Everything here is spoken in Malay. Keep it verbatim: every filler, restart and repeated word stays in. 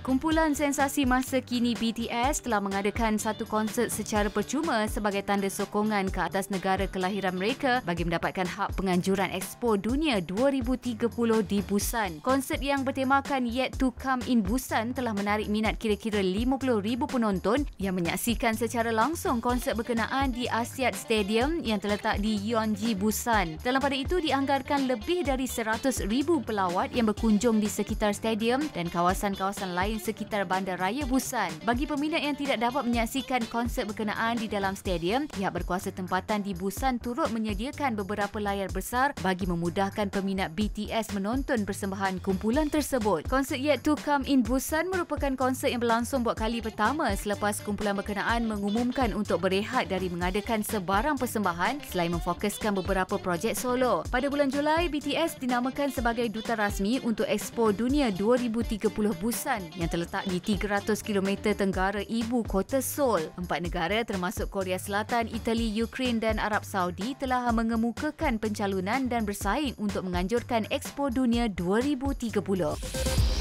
Kumpulan sensasi masa kini B T S telah mengadakan satu konsert secara percuma sebagai tanda sokongan ke atas negara kelahiran mereka bagi mendapatkan hak penganjuran Expo Dunia dua ribu tiga puluh di Busan. Konsert yang bertemakan Yet to Come in Busan telah menarik minat kira-kira lima puluh ribu penonton yang menyaksikan secara langsung konsert berkenaan di Asiad Stadium yang terletak di Yeonji, Busan. Dalam pada itu dianggarkan lebih dari seratus ribu pelawat yang berkunjung di sekitar stadium dan kawasan-kawasan lain sekitar Bandaraya Busan. Bagi peminat yang tidak dapat menyaksikan konsert berkenaan di dalam stadium, pihak berkuasa tempatan di Busan turut menyediakan beberapa layar besar bagi memudahkan peminat B T S menonton persembahan kumpulan tersebut. Konsert Yet to Come in Busan merupakan konsert yang berlangsung buat kali pertama selepas kumpulan berkenaan mengumumkan untuk berehat dari mengadakan sebarang persembahan selain memfokuskan beberapa projek solo. Pada bulan Julai, B T S dinamakan sebagai duta rasmi untuk Expo Dunia dua ribu tiga puluh Busan yang terletak di tiga ratus kilometer tenggara ibu kota Seoul. Empat negara termasuk Korea Selatan, Itali, Ukraine dan Arab Saudi telah mengemukakan pencalonan dan bersaing untuk menganjurkan Expo Dunia dua ribu tiga puluh.